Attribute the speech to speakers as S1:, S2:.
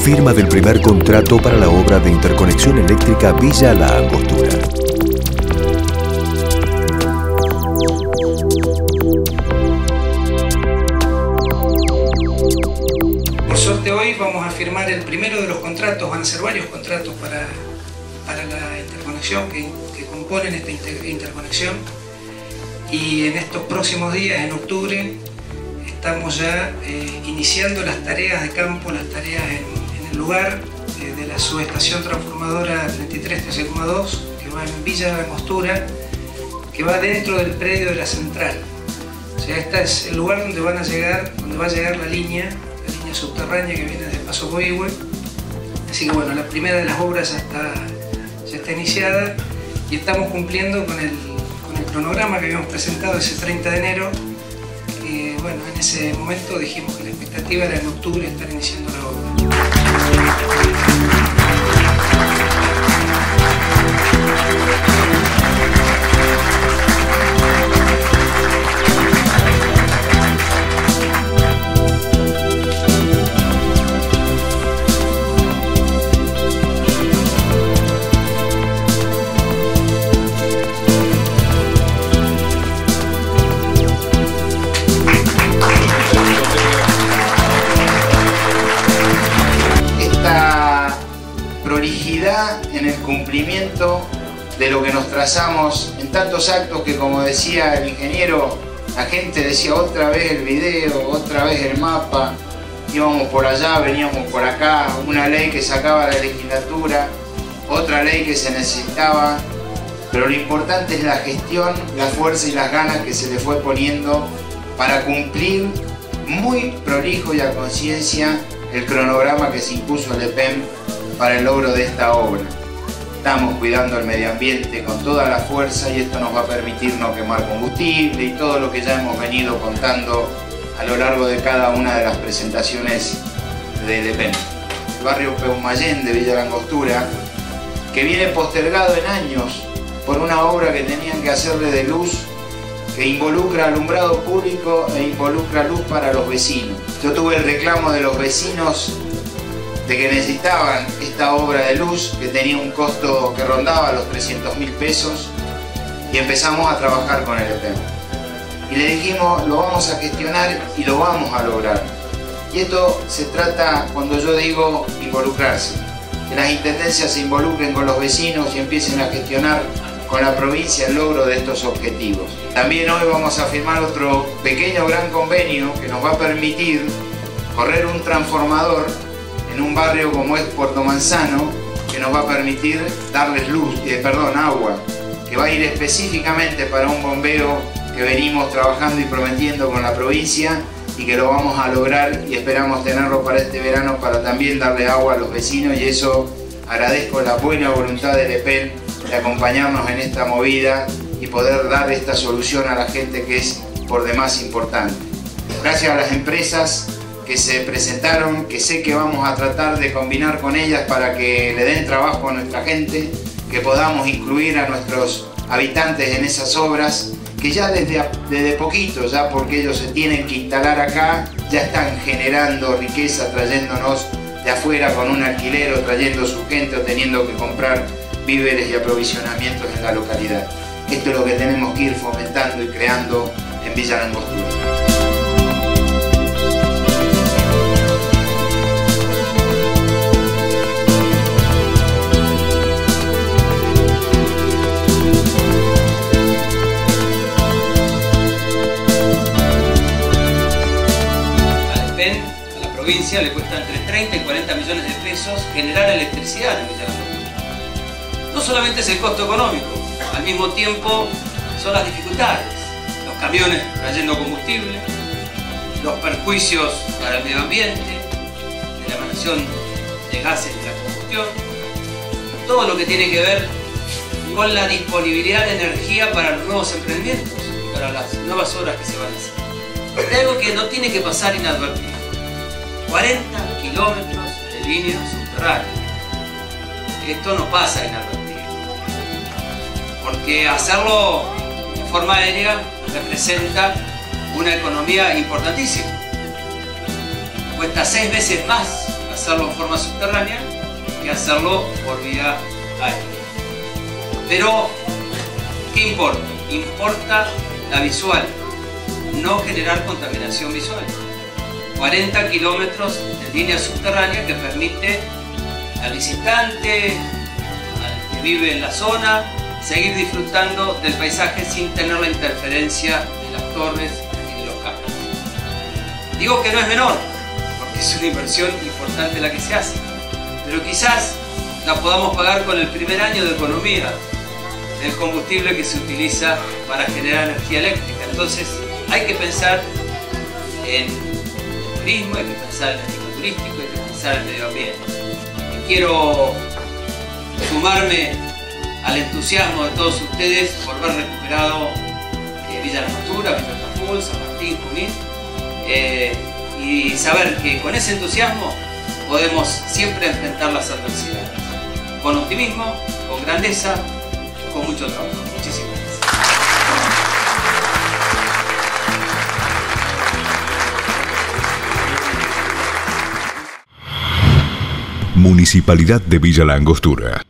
S1: firma del primer contrato para la obra de interconexión eléctrica Villa La Angostura.
S2: Por suerte hoy vamos a firmar el primero de los contratos, van a ser varios contratos para la interconexión que componen esta interconexión, y en estos próximos días, en octubre, estamos ya iniciando las tareas de campo, las tareas en el lugar de la subestación transformadora 3313,2, que va en Villa La Angostura, que va dentro del predio de la central. O sea, este es el lugar donde va a llegar la línea subterránea que viene de Paso Coihue. Así que bueno, la primera de las obras ya está iniciada y estamos cumpliendo con el cronograma que habíamos presentado ese 30 de enero. Bueno, en ese momento dijimos que la expectativa era en octubre estar iniciando la obra.
S3: En el cumplimiento de lo que nos trazamos en tantos actos que, como decía el ingeniero, la gente decía otra vez el video, otra vez el mapa, íbamos por allá, veníamos por acá, una ley que sacaba la legislatura, otra ley que se necesitaba, pero lo importante es la gestión, la fuerza y las ganas que se le fue poniendo para cumplir muy prolijo y a conciencia el cronograma que se impuso al EPEM para el logro de esta obra. Estamos cuidando el medio ambiente con toda la fuerza y esto nos va a permitir no quemar combustible y todo lo que ya hemos venido contando a lo largo de cada una de las presentaciones del EPEM. El barrio Peumayén de Villa La Angostura, que viene postergado en años por una obra que tenían que hacerle de luz, que involucra alumbrado público e involucra luz para los vecinos. Yo tuve el reclamo de los vecinos de que necesitaban esta obra de luz, que tenía un costo que rondaba los 300.000 pesos, y empezamos a trabajar con el EPEM. Y le dijimos, lo vamos a gestionar y lo vamos a lograr. Y esto se trata, cuando yo digo involucrarse, que las intendencias se involucren con los vecinos y empiecen a gestionar con la provincia el logro de estos objetivos. También hoy vamos a firmar otro pequeño gran convenio que nos va a permitir correr un transformador en un barrio como es Puerto Manzano, que nos va a permitir darles agua, que va a ir específicamente para un bombeo que venimos trabajando y prometiendo con la provincia y que lo vamos a lograr y esperamos tenerlo para este verano para también darle agua a los vecinos, y eso agradezco la buena voluntad del EPEM de acompañarnos en esta movida y poder dar esta solución a la gente que es por demás importante. Gracias a las empresas que se presentaron, que sé que vamos a tratar de combinar con ellas para que le den trabajo a nuestra gente, que podamos incluir a nuestros habitantes en esas obras, que ya desde poquito, ya porque ellos se tienen que instalar acá, ya están generando riqueza, trayéndonos de afuera con un alquiler o trayendo su gente o teniendo que comprar víveres y aprovisionamientos en la localidad. Esto es lo que tenemos que ir fomentando y creando en Villa La Angostura.
S4: A la provincia le cuesta entre 30 y 40 millones de pesos generar electricidad en Villa La Angostura. No solamente es el costo económico, al mismo tiempo son las dificultades. Los camiones trayendo combustible, los perjuicios para el medio ambiente, de la emanación de gases de la combustión, todo lo que tiene que ver con la disponibilidad de energía para los nuevos emprendimientos y para las nuevas obras que se van a hacer. Es algo que no tiene que pasar inadvertido. 40 kilómetros de líneas subterráneas. Esto no pasa inadvertido. Porque hacerlo de forma aérea representa una economía importantísima. Cuesta 6 veces más hacerlo en forma subterránea que hacerlo por vía aérea. Pero, ¿qué importa? Importa la visual, no generar contaminación visual. 40 kilómetros de línea subterránea que permite al visitante, al que vive en la zona, seguir disfrutando del paisaje sin tener la interferencia de las torres y de los cables. Digo que no es menor, porque es una inversión importante la que se hace, pero quizás la podamos pagar con el primer año de economía del combustible que se utiliza para generar energía eléctrica. Entonces hay que pensar en el turismo, hay que pensar en el equipo turístico, hay que pensar en el medio ambiente. Y quiero sumarme al entusiasmo de todos ustedes por ver recuperado Villa Langostura, Villa Taful, San Martín, Junín, y saber que con ese entusiasmo podemos siempre enfrentar las adversidades, con optimismo, con grandeza, con mucho trabajo. Muchísimas gracias.
S1: Municipalidad de Villa Langostura.